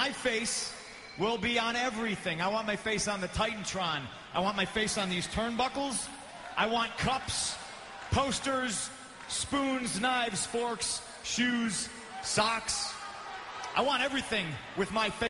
my face will be on everything. I want my face on the Titantron. I want my face on these turnbuckles. I want cups, posters, spoons, knives, forks, shoes, socks. I want everything with my face.